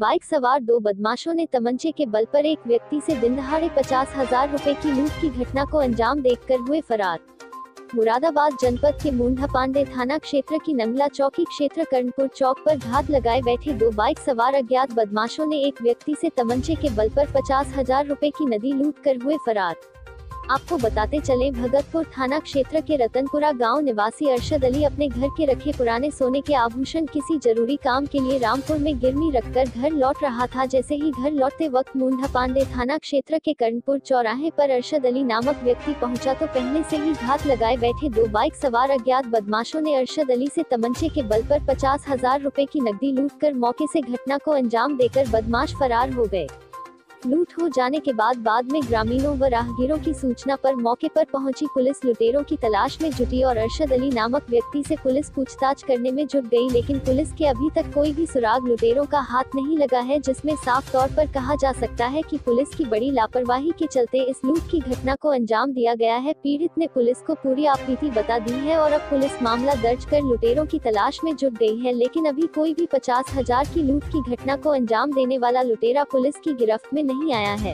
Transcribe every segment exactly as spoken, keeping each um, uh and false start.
Bike सवार दो बदमाशों ने तमंचे के बल पर एक व्यक्ति से दिनदहाड़े पचास हजार रुपए की लूट की घटना को अंजाम देकर हुए फरार। मुरादाबाद जनपद के मुंडा पांडे थाना क्षेत्र की नंगला चौकी क्षेत्र कर्णपुर चौक पर घात लगाए बैठे दो बाइक सवार अज्ञात बदमाशों ने एक व्यक्ति से तमंचे के बल पर पचास हजार रुपए की नदी लूट कर हुए फरार। आपको बताते चले, भगतपुर थाना क्षेत्र के रतनपुरा गांव निवासी अरशद अली अपने घर के रखे पुराने सोने के आभूषण किसी जरूरी काम के लिए रामपुर में गिरवी रखकर घर लौट रहा था। जैसे ही घर लौटते वक्त मुंडा पांडे थाना क्षेत्र के कर्णपुर चौराहे पर अरशद अली नामक व्यक्ति पहुंचा तो पहले से ही घात लगाए बैठे दो बाइक सवार अज्ञात बदमाशों ने अरशद अली से तमंचे के बल पर पचास हजार रुपए की नकदी लूट कर मौके से घटना को अंजाम देकर बदमाश फरार हो गए। लूट हो जाने के बाद बाद में ग्रामीणों व राहगीरों की सूचना पर मौके पर पहुंची पुलिस लुटेरों की तलाश में जुटी और अरशद अली नामक व्यक्ति से पुलिस पूछताछ करने में जुट गई, लेकिन पुलिस के अभी तक कोई भी सुराग लुटेरों का हाथ नहीं लगा है, जिसमें साफ तौर पर कहा जा सकता है कि पुलिस की बड़ी लापरवाही के चलते इस लूट की घटना को अंजाम दिया गया है। पीड़ित ने पुलिस को पूरी आपबीती बता दी है और अब पुलिस मामला दर्ज कर लुटेरों की तलाश में जुट गई है, लेकिन अभी कोई भी पचास हजार की लूट की घटना को अंजाम देने वाला लुटेरा पुलिस की गिरफ्त में नहीं आया है।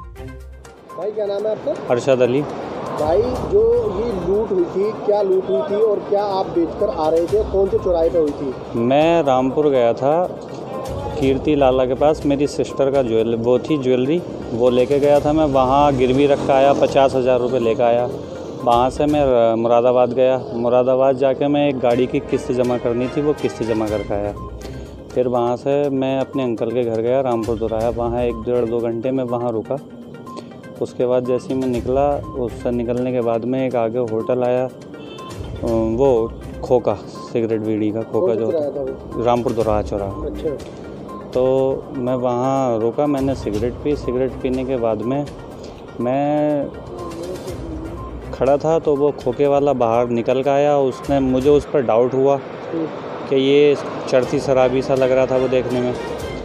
भाई क्या नाम है आपका? अरशद अली। भाई जो ये लूट हुई थी, क्या लूट हुई थी और क्या आप बेचकर आ रहे थे, कौन से चौराहे पे हुई थी? मैं रामपुर गया था कीर्ति लाला के पास, मेरी सिस्टर का ज्वेल वो थी ज्वेलरी, वो लेके गया था। मैं वहाँ गिरवी रख आया, पचास हज़ार रुपये लेकर आया। वहाँ से मैं मुरादाबाद गया। मुरादाबाद जाके मैं एक गाड़ी की किस्त जमा करनी थी, वो किस्त जमा करके आया। फिर वहाँ से मैं अपने अंकल के घर गया, रामपुर दोराया। वहाँ एक डेढ़ दो घंटे में वहाँ रुका। उसके बाद जैसे ही मैं निकला, उससे निकलने के बाद में एक आगे होटल आया, वो खोका सिगरेट बीड़ी का खोका जो रामपुर दोराहा चौराहा। अच्छा। तो मैं वहाँ रुका, मैंने सिगरेट पी। सिगरेट पीने के बाद में मैं खड़ा था तो वो खोके वाला बाहर निकल कर आया। उसने मुझे उस पर डाउट हुआ कि ये चढ़ती शराबी सा लग रहा था वो देखने में।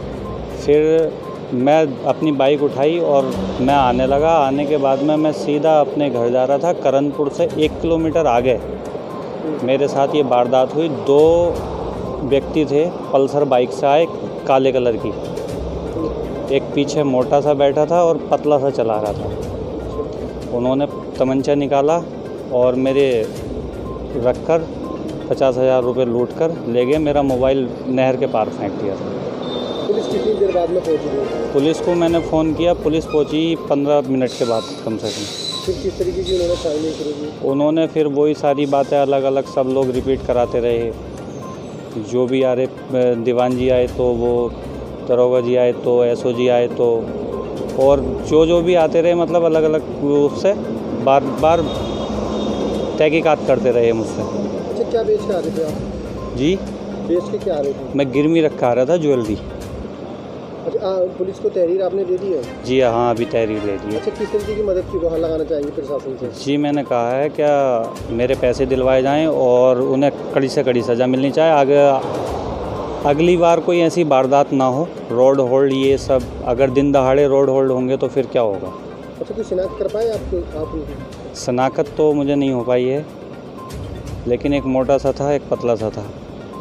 फिर मैं अपनी बाइक उठाई और मैं आने लगा। आने के बाद में मैं सीधा अपने घर जा रहा था। करनपुर से एक किलोमीटर आगे मेरे साथ ये वारदात हुई। दो व्यक्ति थे, पल्सर बाइक से आए, काले कलर की। एक पीछे मोटा सा बैठा था और पतला सा चला रहा था। उन्होंने तमंचा निकाला और मेरे रखकर पचास हज़ार रुपये लूट कर ले गए। मेरा मोबाइल नहर के पार फेंक दिया। पुलिस कितनी देर बाद में पहुंची? पुलिस को मैंने फ़ोन किया, पुलिस पहुंची पंद्रह मिनट के बाद कम से कम। फिर किस तरीके की उन्होंने छानबीन शुरू की? उन्होंने फिर वही सारी बातें अलग अलग सब लोग रिपीट कराते रहे। जो भी आ रहे, दीवान जी आए तो वो, दरोगा जी आए तो, एसओ जी आए तो, और जो जो भी आते रहे, मतलब अलग अलग रूप से बार बार तहकीकात करते रहे मुझसे। अच्छा, क्या बेच के आ रहे थे आप? जी, बेच के क्या आ रहे थे? मैं गिरवी रखा आ रहा था ज्वेलरी। अच्छा, आ, पुलिस को तहरीर आपने दे दी है? जी हाँ, अभी तहरीर ले दी है। अच्छा, किस तरीके की मदद की गुहार लगाना चाहेंगे प्रशासन से? जी, मैंने कहा है क्या मेरे पैसे दिलवाए जाएं और उन्हें कड़ी से कड़ी सज़ा मिलनी चाहिए। आगे अगली बार कोई ऐसी वारदात ना हो। रोड होल्ड ये सब, अगर दिन दहाड़े रोड होल्ड होंगे तो फिर क्या होगा? अच्छा, कोई शिनाख्त कर पाए आपको? आप शनाख्त तो मुझे नहीं हो पाई है, लेकिन एक मोटा सा था, एक पतला सा था।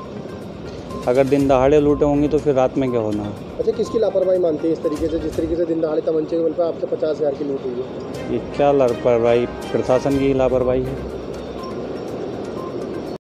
अगर दिन दहाड़े लूटे होंगी तो फिर रात में क्या होना है? अच्छा, किसकी लापरवाही मानते हैं इस तरीके से, जिस तरीके से दिन दहाड़े तमंचे के बल पर आपसे पचास हज़ार की लूट हुई है? ये क्या लापरवाही? प्रशासन की लापरवाही है।